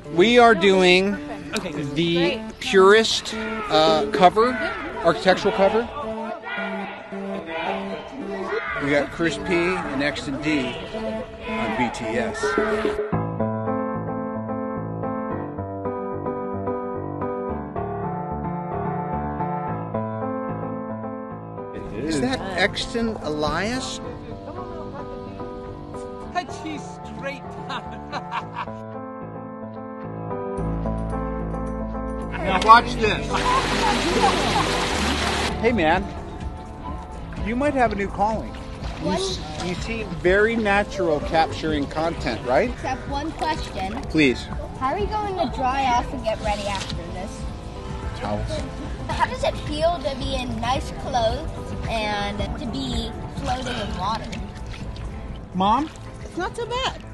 We are doing the Purist cover, architectural cover. We got Chris P and Exton D on BTS. Is that Exton Elias? She's straight Now watch this. Hey man, you might have a new calling. You seem very natural capturing content, right? Except one question. Please. How are you going to dry off and get ready after this? Towels. How does it feel to be in nice clothes and to be floating in water? Mom, it's not so bad.